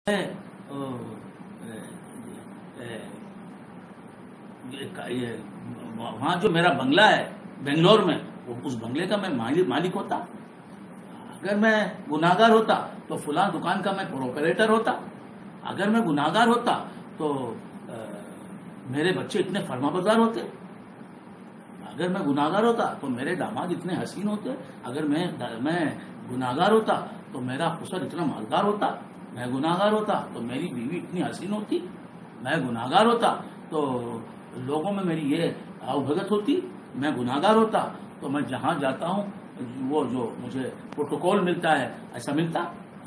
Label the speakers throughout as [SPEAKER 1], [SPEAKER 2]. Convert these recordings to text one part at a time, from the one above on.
[SPEAKER 1] وہاں جو میرا بنگلہ ہے بنگلور میں، اس بنگلے کا میں مالک ہوتا. اگر میں گناہگار ہوتا تو فلاں دکان کا میں پروپریٹر ہوتا. اگر میں گناہگار ہوتا تو میرے بچے اتنے فرما بردار ہوتے. اگر میں گناہگار ہوتا تو میرے داماد اتنے حسین ہوتے. اگر میں گناہگار ہوتا تو میرا خسر اتنا مالدار ہوتا. میں گناہگار ہوتا تو میری بیوی اتنی حسین ہوتی. میں گناہگار ہوتا تو لوگوں میں میری یہ آؤ بھگت ہوتی. میں گناہگار ہوتا تو میں جہاں جاتا ہوں وہ جو مجھے پروٹوکول ملتا ہے ایسا ملتا.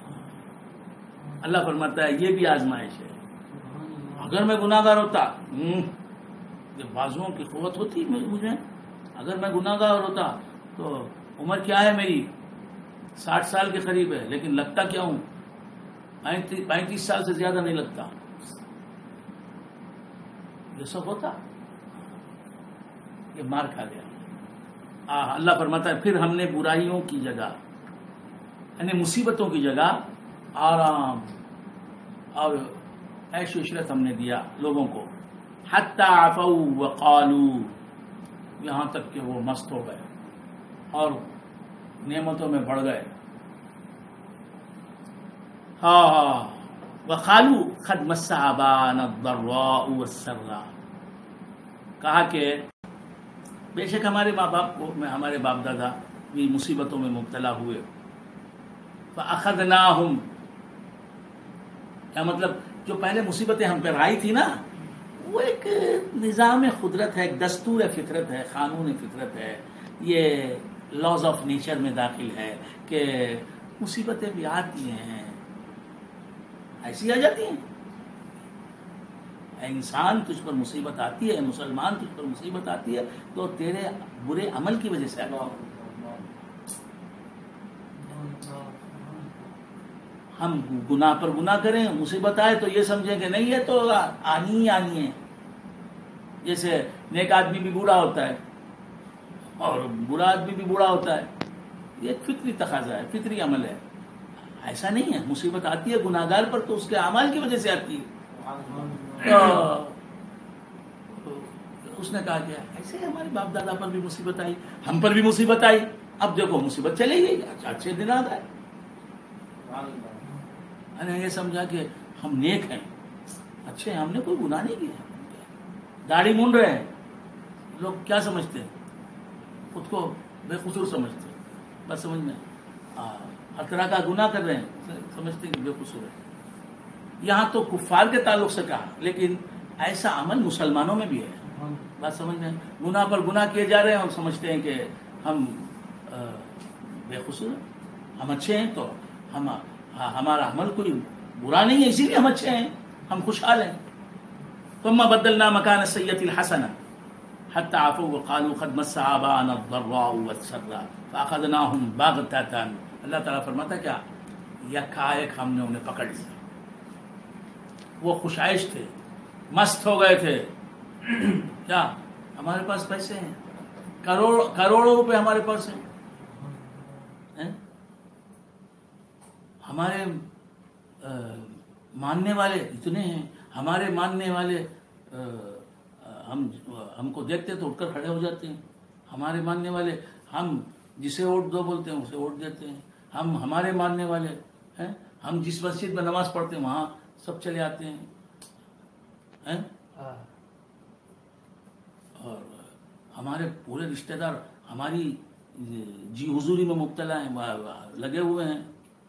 [SPEAKER 1] اللہ فرماتا ہے یہ بھی آزمائش ہے. اگر میں گناہگار ہوتا، یہ بازوؤں کی قوت ہوتی مجھے. اگر میں گناہگار ہوتا تو عمر کیا ہے میری 60 سال کے قریب ہے، لیکن لگتا کیا ہوں 35 سال سے زیادہ نہیں لگتا. یہ سب ہوتا، یہ مار کھا گیا. اللہ فرماتا ہے پھر ہم نے برائیوں کی جگہ یعنی مصیبتوں کی جگہ آرام اور عیش و عشرت ہم نے دیا لوگوں کو. حتی عفوا وقالوا، یہاں تک کہ وہ مست ہو گئے اور نعمتوں میں بڑھ گئے. وقالوا قد مس آباءنا الضراء والسراء، کہا کہ بے شک ہمارے ماں باپ کو ہمارے باپ دادا بھی مصیبتوں میں مبتلا ہوئے. فأخذناہم، کیا مطلب جو پہلے مصیبتیں ہم پر آئی تھی نا، وہ ایک نظام قدرت ہے، ایک دستور فطرت ہے، قانون فطرت ہے. یہ لاز آف نیچر میں داخل ہے کہ مصیبتیں بھی آتی ہیں، ایسی آ جاتی ہیں. انسان تجھ پر مصیبت آتی ہے، مسلمان تجھ پر مصیبت آتی ہے تو تیرے برے عمل کی وجہ سے آتی ہے. ہم گناہ پر گناہ کریں، مصیبت آئے تو یہ سمجھیں کہ نہیں یہ تو آنی ہی آنی ہے. جیسے نیک آدمی بھی بوڑھا ہوتا ہے اور برا آدمی بھی بوڑھا ہوتا ہے. یہ ایک فطری تقاضا ہے، فطری عمل ہے. ایسا نہیں ہے، مصیبت آتی ہے گناہگار پر تو اس کے اعمال کی وجہ سے آتی ہے. اس نے کہا کہ ایسے ہمارے باپ دادا پر بھی مصیبت آئی، ہم پر بھی مصیبت آئی. اب دیکھو مصیبت چلے گئی، اچھے دن آ گئے. میں نے یہ سمجھا کہ ہم نیک ہیں، اچھے ہیں، ہم نے کوئی گناہ نہیں کیا. داڑھی مونڈ رہے ہیں، لوگ کیا سمجھتے ہیں؟ خود کو بے قصور سمجھتے ہیں. بس سمجھنا ہر طرح کا گناہ کر رہے ہیں، سمجھتے ہیں کہ بے قصور ہے. یہاں تو کفار کے تعلق سے کہا، لیکن ایسا عمل مسلمانوں میں بھی ہے. بات سمجھ میں، گناہ پر گناہ کیے جا رہے ہیں اور سمجھتے ہیں کہ ہم بے قصور ہیں، ہم اچھے ہیں، تو ہمارا عمل کوئی برا نہیں ہے، اسی لیے ہم اچھے ہیں، ہم خوشحال ہیں. ثم بدلنا مکان السیئۃ الحسنہ حتی عفوا وقالوا قد مس آباءنا الضراء والسراء فاخذناهم بغتۃ. اللہ تعالیٰ فرماتا ہے کیا یکایک ہم نے انہیں پکڑ لیا. وہ خوشائش تھے، مست ہو گئے تھے. کیا ہمارے پاس پیسے ہیں، کروڑوں روپے ہمارے پاس ہیں. ہمارے ماننے والے اتنے ہیں، ہمارے ماننے والے ہم کو دیکھتے تو اٹھ کر کھڑے ہو جاتے ہیں. ہمارے ماننے والے ہم جسے ووٹ دو بولتے ہیں اسے ووٹ دیتے ہیں. ہمارے ماننے والے ہیں، ہم جس مسجد میں نماز پڑھتے ہیں وہاں سب چلے آتے ہیں. اور ہمارے پورے رشتہ دار ہماری جی حضوری میں مبتلا ہیں، لگے ہوئے ہیں.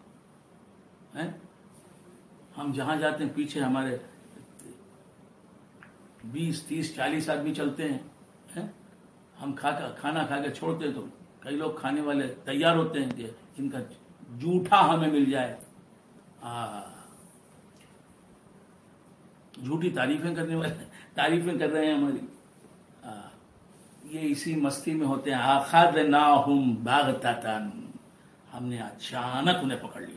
[SPEAKER 1] ہم جہاں جاتے ہیں پیچھے ہمارے 20 30 40 آدمی چلتے ہیں. ہم کھانا کھا کے چھوڑتے تو کئی لوگ کھانے والے تیار ہوتے ہیں کہ ان کا جھوٹا ہمیں مل جائے. جھوٹی تعریفیں کرنے والے تعریفیں کر رہے ہیں ہماری. یہ اسی مستی میں ہوتے ہیں. اخذناہم بغتۃ، ہم نے اچانک انہیں پکڑ لیا.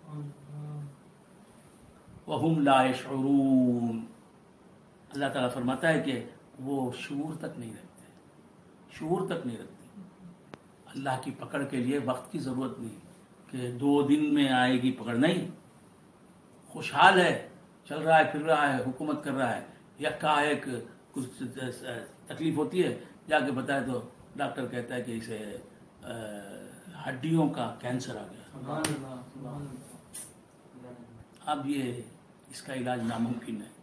[SPEAKER 1] وہم لا یشعرون، اللہ تعالیٰ فرماتا ہے کہ وہ شعور تک نہیں رکھتے، شعور تک نہیں رکھتے. اللہ کی پکڑ کے لیے وقت کی ضرورت نہیں کہ 2 دن میں آئے گی پکڑ، نہیں. خوشحال ہے، چل رہا ہے، پھر رہا ہے، حکومت کر رہا ہے، یکا ایک کچھ تکلیف ہوتی ہے، جا کے بتائے تو ڈاکٹر کہتا ہے کہ اسے ہڈیوں کا کینسر آ گیا. اب یہ اس کا علاج ناممکن ہے.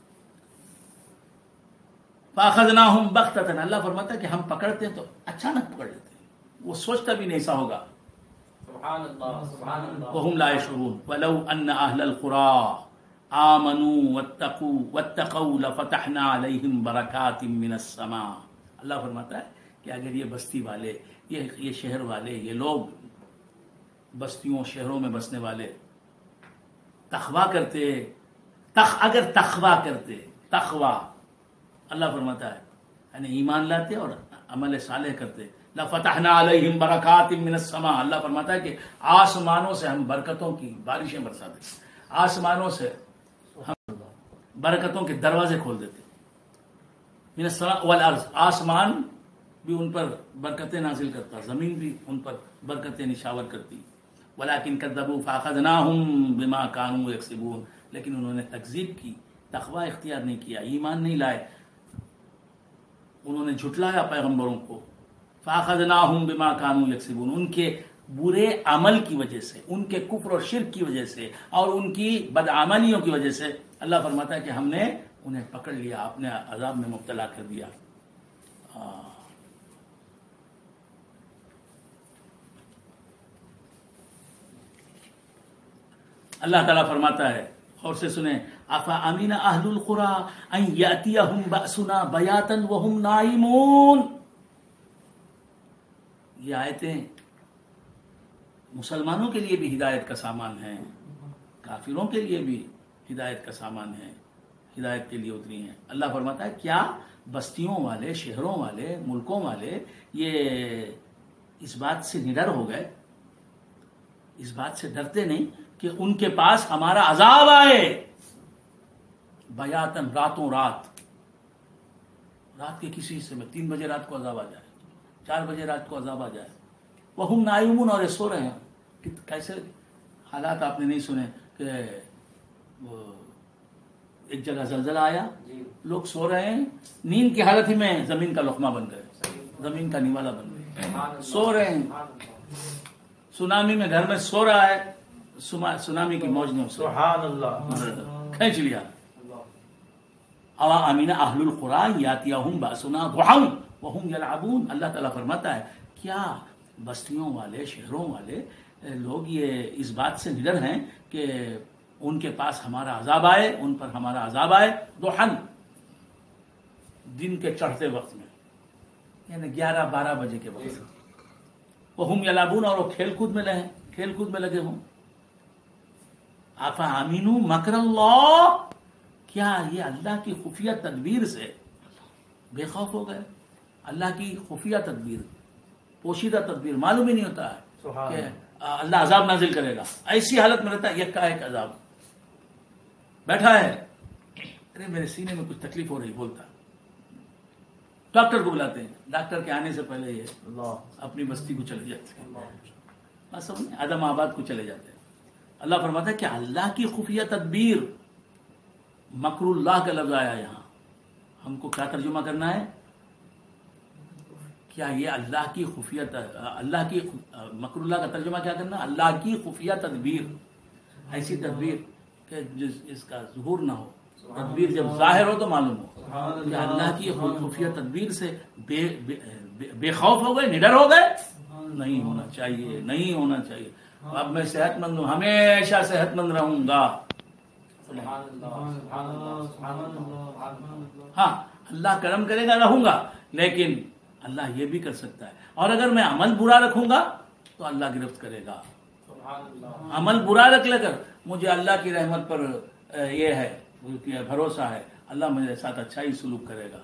[SPEAKER 1] فاخذناہم بغتۃ، اللہ فرماتا ہے کہ ہم پکڑتے ہیں تو اچانک پکڑ لیتے ہیں، وہ سوچتا بھی نہیں ایسا ہوگا.
[SPEAKER 2] سبحان اللہ سبحان اللہ.
[SPEAKER 1] وهم لا يشعرون ولو ان اهل القرى آمنوا واتقوا لفتحنا عليهم برکات من السماء. اللہ فرماتا ہے کہ اگر یہ بستی والے، یہ شہر والے، یہ لوگ بستیوں شہروں میں بسنے والے تقویٰ کرتے، اگر تقویٰ کرتے، تقویٰ اللہ فرماتا ہے یعنی ایمان لاتے اور عمل صالح کرتے، لفتحنا علیہم برکات من السماء. اللہ فرماتا ہے کہ آسمانوں سے ہم برکتوں کی بارشیں برساتے، آسمانوں سے ہم برکتوں کے دروازے کھول دیتے. من السماء والارض، آسمان بھی ان پر برکتیں نازل کرتا، زمین بھی ان پر برکتیں نشاور کرتی. ولکن کذبوا فاخذناہم بما كانوا یکسبون، لیکن انہوں نے تکذیب کی، تقوی اختیار نہیں کیا، ایمان نہیں لائے، انہوں نے جھٹلایا پیغمبروں کو. فاخذناہم بما كانوا یکسبون، ان کے برے عمل کی وجہ سے، ان کے کفر اور شرک کی وجہ سے اور ان کی بدعملیوں کی وجہ سے اللہ فرماتا ہے کہ ہم نے انہیں پکڑ لیا، اپنے عذاب میں مبتلا کر دیا. اللہ تعالیٰ فرماتا ہے، اور سے سنیں، افا امین اہل القری ان یاتیہم باسنا بیاتا وہم نائمون. یہ آیتیں مسلمانوں کے لیے بھی ہدایت کا سامان ہیں، کافروں کے لیے بھی ہدایت کا سامان ہے، ہدایت کے لیے اتری ہیں. اللہ فرماتا ہے کیا بستیوں والے، شہروں والے، ملکوں والے یہ اس بات سے نڈر ہو گئے، اس بات سے ڈرتے نہیں کہ ان کے پاس ہمارا عذاب آئے بیاتن، راتوں رات کے کسی حصے میں 3 بجے رات کو عذاب آ جائے، 4 بجے رات کو عذاب آ جائے. وہم نائمون، اور یہ سو رہے ہیں. کیسے حالات آپ نے نہیں سنے کہ ایک جگہ زلزلہ آیا، لوگ سو رہے ہیں، نیند کی حالت ہی میں زمین کا لقمہ بن گئے، زمین کا نیوالا بن گئے، سو رہے ہیں. سونامی میں گھر میں سو رہا ہے، سونامی کی موج نے
[SPEAKER 2] سبحان اللہ
[SPEAKER 1] کھینچ لیا. اوا امین اہل القری یاتیہم باسنا ضحی وہم یلعبون. اللہ تعالیٰ فرماتا ہے کیا بستیوں والے، شہروں والے لوگ یہ اس بات سے نڈر ہیں کہ ان کے پاس ہمارا عذاب آئے، ان پر ہمارا عذاب آئے ضحی، دن کے چڑھتے وقت میں، یعنی 11-12 بجے کے وقت. وہم یلعبون، اور وہ کھیل کود میں لگے ہوں. آفا امینو مکر اللہ، کیا یہ اللہ کی خفیہ تدبیر سے بے خوف ہو گئے؟ اللہ کی خفیہ تدبیر، پوشیدہ تدبیر، معلوم ہی نہیں ہوتا ہے کہ اللہ عذاب نازل کرے گا. ایسی حالت میں رہتا ہے، یکا ایک عذاب بیٹھا ہے، ارے میرے سینے میں کچھ تکلیف ہو رہی، بولتا ڈاکٹر کو بلاتے ہیں، ڈاکٹر کے آنے سے پہلے یہ اپنی بستی کو چلے جاتے ہیں، آدم آباد کو چلے جاتے ہیں. اللہ فرماتا ہے کہ اللہ کی خفیہ تدبیر، مکر اللہ کا لفظ آیا یہاں، ہم کو کیا ترجمہ کرنا ہے؟ کیا یہ اللہ کی خفیہ، اللہ کی مکر اللہ کا ترجمہ کیا کرنا؟ اللہ کی خفیہ تدبیر، ایسی تدبیر کہ اس کا ظہور نہ ہو، تدبیر جب ظاہر ہو تو معلوم ہو. کہ اللہ کی خفیہ تدبیر سے بے خوف ہو گئے، نڈر ہو گئے؟ نہیں ہونا چاہیے، نہیں ہونا چاہیے. اب میں صحت مند ہوں، ہمیشہ صحت مند رہوں گا. ہاں اللہ کرم کرے گا، رہوں گا، لیکن اللہ یہ بھی کر سکتا ہے. اور اگر میں عمل برا رکھوں گا تو اللہ گرفت کرے گا. عمل برا رکھ لے کر مجھے اللہ کی رحمت پر یہ ہے بھروسہ ہے، اللہ میرے ساتھ اچھا ہی سلوک کرے گا.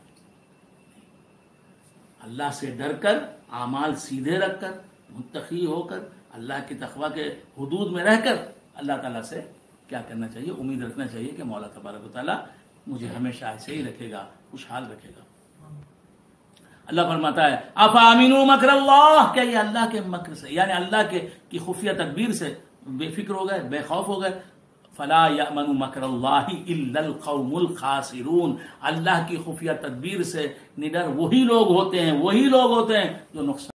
[SPEAKER 1] اللہ سے ڈر کر، اعمال سیدھے رکھ کر، متقی ہو کر، اللہ کی تقوی کے حدود میں رہ کر اللہ تعالیٰ سے کیا کرنا چاہیے؟ امید رکھنا چاہیے کہ مولا تبارک و تعالیٰ مجھے ہمیشہ ایسے ہی رکھے گا، خوشحال رکھے گا. اللہ فرماتا ہے افا امینو مکر اللہ، کیا یہ اللہ کے مکر سے، یعنی اللہ کی خفیہ تدبیر سے بے فکر ہو گئے، بے خوف ہو گئے؟ فلا یأمن مکر اللہ الا القوم الخاسرون، اللہ کی خفیہ تدبیر سے نڈر وہی لوگ ہوتے ہیں جو نقصان